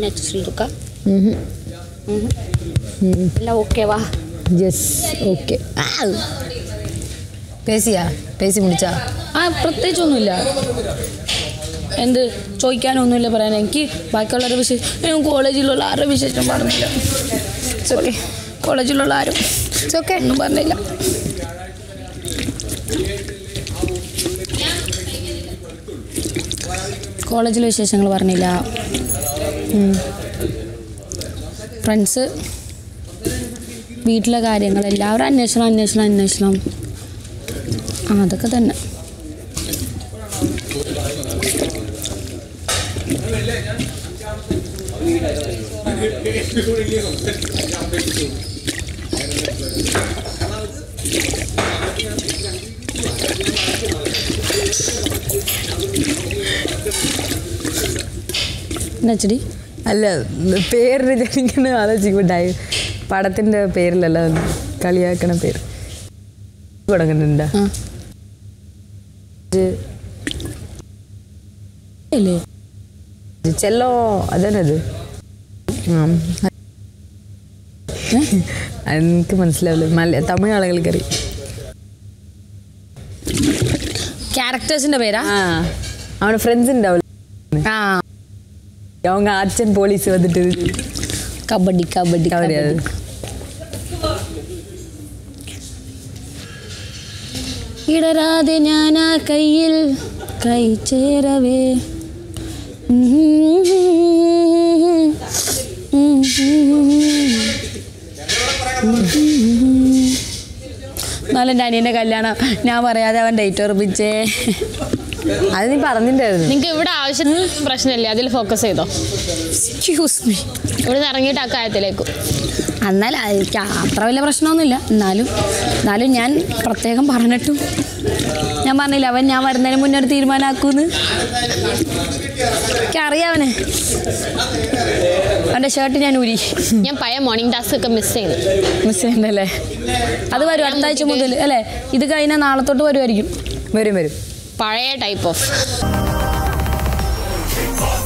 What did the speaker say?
to Sri Lanka? Okay, va. Yes, okay. പേസി മുടിച്ചാ പ്രത്യേകിച്ചൊന്നുമില്ല. എന്ത് ചോദിക്കാനൊന്നുമില്ല പറയാൻ. എനിക്ക് ബാക്കിയുള്ളവരുടെ വിശേഷം കോളേജിലുള്ള ആരുടെ വിശേഷം പറഞ്ഞില്ല. കോളേജിലുള്ള ആരും ഒന്നും പറഞ്ഞില്ല. കോളേജിലെ വിശേഷങ്ങൾ പറഞ്ഞില്ല. ഫ്രണ്ട്സ്, വീട്ടിലെ കാര്യങ്ങൾ, എല്ലാവരും അന്വേഷണം. അതൊക്കെ തന്നെ. എന്നുവെച്ചടി അല്ല, പേരിന് ഞാനിങ്ങനെ ആലോചിക്കുണ്ടായി. പടത്തിൻ്റെ പേരിലല്ല, കളിയാക്കണ പേര് തുടങ്ങുന്നുണ്ടാ ചെല്ലോ. അതന്നത് എനിക്ക് മനസ്സിലാവില്ല. തമിഴ് ആളുകൾക്കറിയാം. ക്യാരക്ടേഴ്സിന്റെ പേരാ. അവന് ഫ്രണ്ട്സ് ഉണ്ടാവില്ല. அவங்க அச்சன் போலீஸ் வந்துட்டு கபடி ഇടരാതെ ഞാൻ ആ കയ്യിൽ കൈ ചേരവേ. എന്നാലും എൻ്റെ അനിയൻ്റെ കല്യാണം ഞാൻ പറയാതെ അവൻ ഡേറ്റ് ഉറപ്പിച്ചേ. അത് നീ പറഞ്ഞിട്ടുണ്ടായിരുന്നു. നിങ്ങൾക്ക് ഇവിടെ ആവശ്യത്തിന് പ്രശ്നമില്ലേ? അതിൽ ഫോക്കസ് ചെയ്തോ. Excuse me. ഇവിടെ നിന്ന് ഇറങ്ങിയിട്ട് ആ കാര്യത്തിലേക്കും. എന്നാലും എനിക്ക് അത്ര വലിയ പ്രശ്നമൊന്നുമില്ല. എന്നാലും ഞാൻ പ്രത്യേകം പറഞ്ഞിട്ടും ഞാൻ പറഞ്ഞില്ല അവൻ ഞാൻ വരുന്നതിന് മുന്നേ ഒരു തീരുമാനമാക്കൂന്ന്. എനിക്കറിയാവനെ. അവൻ്റെ ഷർട്ട് ഞാൻ ഊരി. ഞാൻ പഴയ മോർണിംഗ് ടാസ്ക് ഒക്കെ മിസ് ചെയ്യുന്നല്ലേ? അത് വരും അടുത്ത ആഴ്ച മുതൽ അല്ലേ? ഇത് കഴിഞ്ഞാൽ നാളെ തൊട്ട് വരുമായിരിക്കും. വരും. പഴയ ടൈപ്പ് ഓഫ്